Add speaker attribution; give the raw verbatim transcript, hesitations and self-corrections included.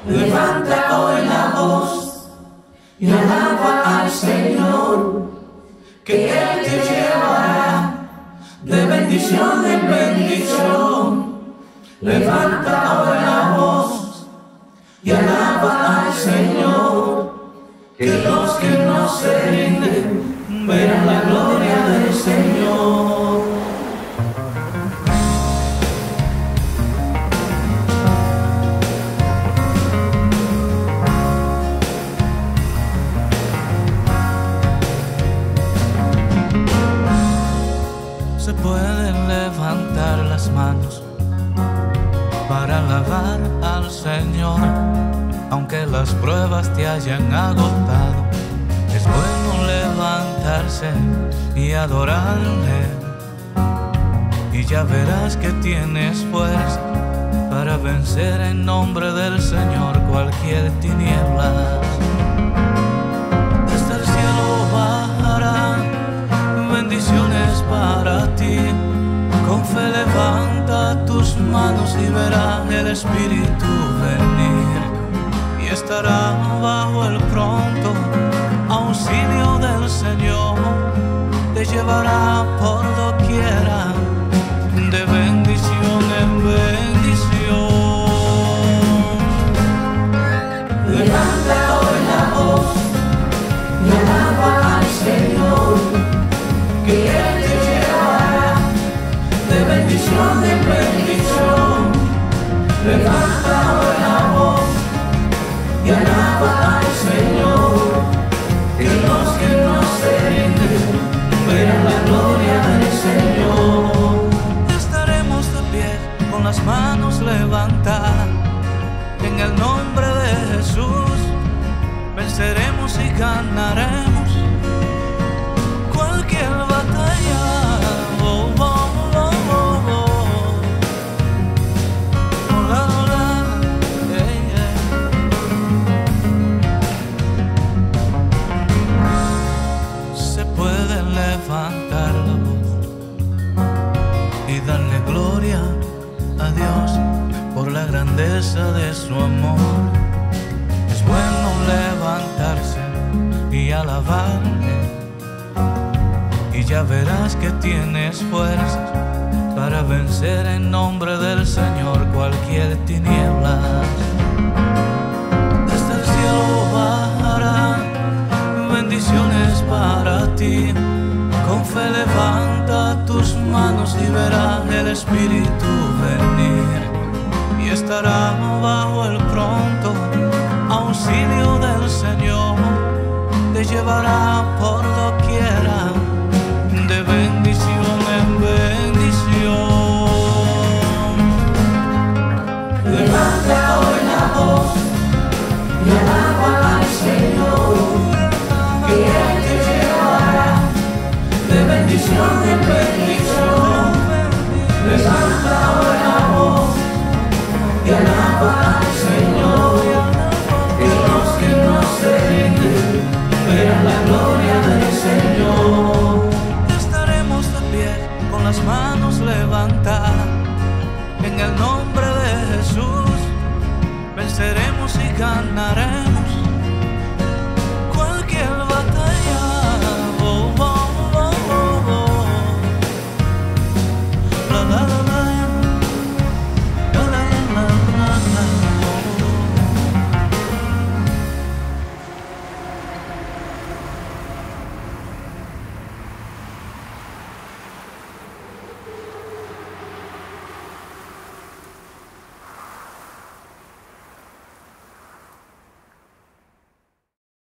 Speaker 1: Levanta hoy la voz y alaba al Señor, que Él te llevará de bendición en bendición. Levanta hoy la voz y alaba al Señor, que los que no se rinden verán la gloria del Señor.
Speaker 2: Se pueden levantar las manos para alabar al Señor, aunque las pruebas te hayan agotado. Es bueno levantarse y adorarle, y ya verás que tienes fuerza para vencer en nombre del Señor cualquier tiniebla. Desde el cielo bajarán bendiciones para ti. Con fe levanta tus manos y verás el Espíritu venir, y estará bajo el pronto auxilio del Señor. Te llevará por doquiera, de bendición en bendición.
Speaker 1: Levanta hoy la voz y alaba al Señor, que Él te llevará de bendición en bendición. Levanta hoy la voz y alaba al Señor, que los que no se rinden verán la gloria del Señor.
Speaker 2: Estaremos de pie con las manos levantadas en el nombre de Jesús. Venceremos y ganaremos cualquier batalla. Oh, oh, oh, oh, oh. Oh, la, la, yeah, yeah. Se puede levantar la voz y darle gloria a Dios por la grandeza de su amor. Es bueno levantarse y alabarle, y ya verás que tienes fuerzas para vencer en nombre del Señor cualquier tiniebla. Desde el cielo bajarán bendiciones para ti. Con fe levanta tus manos y verás el Espíritu venir, y estará bajo el pronto auxilio del Señor. Te llevará por doquiera, de bendición en bendición.
Speaker 1: Levanta hoy la voz y alaba al Señor, que Él te llevará de bendición en bendición. Levanta hoy la voz y alaba al Señor, que los que no se rinden verán la gloria del Señor.
Speaker 2: Estaremos de pie con las manos levantadas en el nombre de Jesús. Venceremos y ganaremos